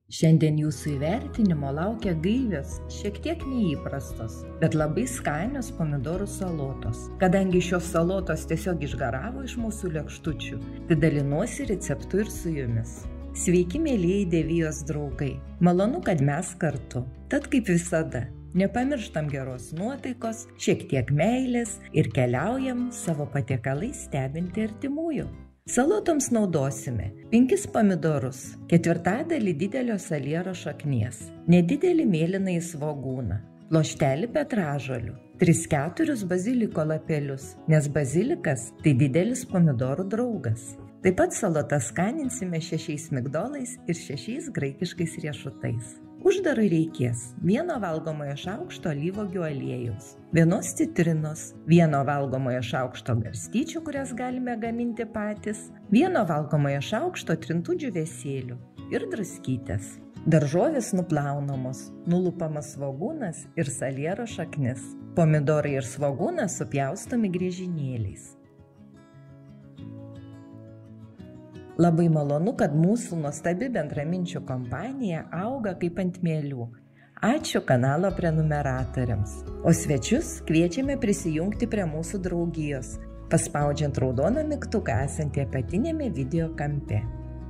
Šiandien jūsų įvertinimo laukia gaivios, šiek tiek neįprastos, bet labai skanios pomidorų salotos. Kadangi šios salotos tiesiog išgaravo iš mūsų lėkštučių, tai dalinuosi receptu ir su jumis. Sveiki, mėlyjei Devijos draugai. Malonu, kad mes kartu. Tad kaip visada, nepamirštam geros nuotaikos, šiek tiek meilės ir keliaujam savo patiekalais stebinti artimųjų. Salotoms naudosime 5 pomidorus, 1/4 didelio saliero šaknies, nedidelį mėlynąjį svogūną, pluoštelį petražolių, 3-4 baziliko lapelius, nes bazilikas tai didelis pomidorų draugas. Taip pat salotas skaninsime 6 migdolais ir 6 graikiškais riešutais. Uždarui reikės 1 valgomojo šaukšto alyvuogių aliejaus, 1 citrinos, 1 valgomojo šaukšto garstyčių, kurias galime gaminti patys, 1 valgomojo šaukšto trintų džiūvėsėlių ir druskytės. Daržovės nuplaunamos, nulupamas svogūnas ir saliero šaknis. Pomidorai ir svogūnas supjaustomi griežinėliais. Labai malonu, kad mūsų nuostabi bendraminčių kompanija auga kaip ant mielių. Ačiū kanalo prenumeratoriams. O svečius kviečiame prisijungti prie mūsų draugijos, paspaudžiant raudoną mygtuką esantį apatinėme video kampe.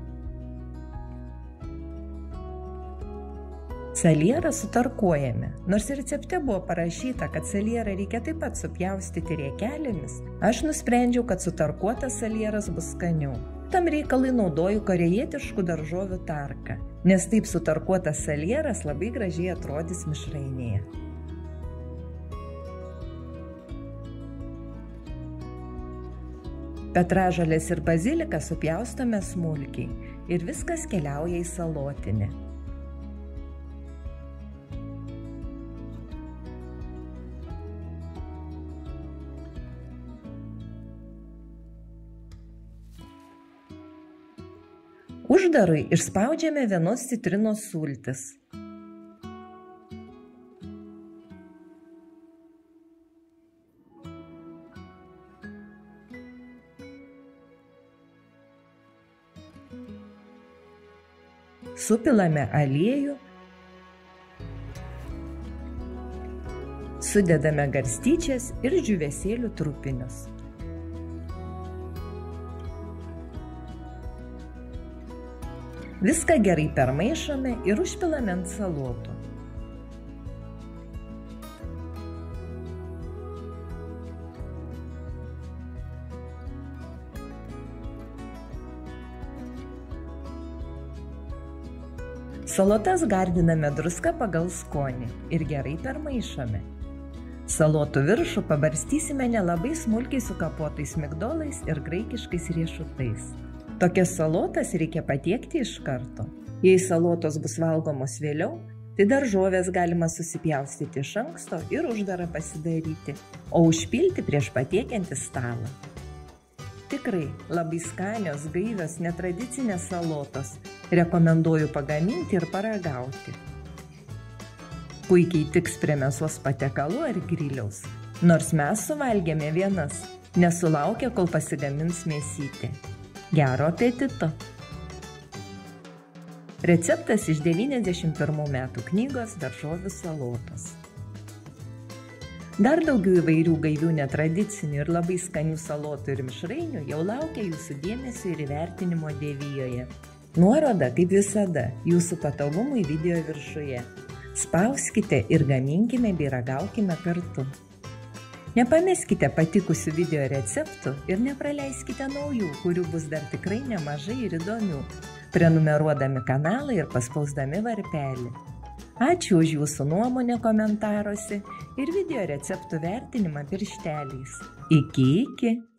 Salierą sutarkuojame. Nors recepte buvo parašyta, kad salierą reikia taip pat supjaustyti riekelėmis, aš nusprendžiau, kad sutarkuotas salieras bus skaniau. Tam reikalui naudoju korėjietiškų daržovių tarką, nes taip sutarkuotas salieras labai gražiai atrodys mišrainėje. Petražolės ir baziliką supjaustome smulkiai ir viskas keliauja į salotinę. Uždarui išspaudžiame 1 citrinos sultis. Supilame aliejų, sudedame garstyčias ir džiūvėsėlių trupinius. Viską gerai permaišome ir užpilame ant salotų. Salotas gardiname druska pagal skonį ir gerai permaišome. Salotų viršų pabarstysime nelabai smulkiai sukapotais migdolais ir graikiškais riešutais. Tokias salotas reikia patiekti iš karto. Jei salotos bus valgomos vėliau, tai daržovės galima susipjaustyti iš anksto ir uždarą pasidaryti, o užpilti prieš patiekiant į stalą. Tikrai labai skanios, gaivios, netradicinės salotos. Rekomenduoju pagaminti ir paragauti. Puikiai tiks prie mėsos patiekalų ar griliaus. Nors mes suvalgėme vienas, nesulaukę, kol pasigamins mėsytė. Gero apetito! Receptas iš 91 metų knygos Daržovių salotos. Dar daugiau įvairių gaivių, netradicinių ir labai skanių salotų ir mišrainių jau laukia jūsų dėmesio ir įvertinimo Devijoje. Nuoroda, kaip visada, jūsų patogumui video viršuje. Spauskite ir gaminkime bei ragaukime kartu. Nepameskite patikusių video receptų ir nepraleiskite naujų, kurių bus dar tikrai nemažai ir įdomių, prenumeruodami kanalą ir paspausdami varpelį. Ačiū už jūsų nuomonę komentaruose ir video receptų vertinimą piršteliais. Iki!